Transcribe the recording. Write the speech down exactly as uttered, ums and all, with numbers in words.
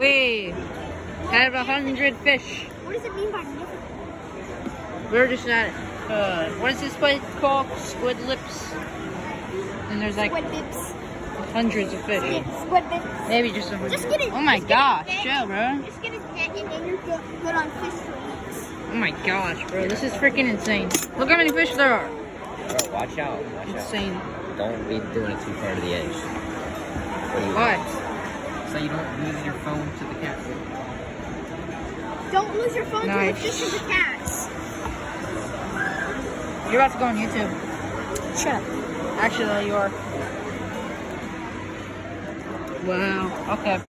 We have a hundred fish. What does it mean by magnificent? We're just at, uh, what is this place called? Squid Lips. And there's like Squid Lips. hundreds of fish. Yeah, Squid Lips. Maybe just a hundred. Just get it. Oh my just get gosh, it chill, bro. Just get a net and then you're good, good on fish for weeks. Oh my gosh, bro. This is freaking insane. Look how many fish there are. Bro, watch out. Watch Insane. out. Don't be doing it too far to the edge. What do you What? want? So you don't lose your phone to the cat. Don't lose your phone Nice. to the fish and the cats. You're about to go on YouTube. Shut up. Actually, you are. Wow. Okay.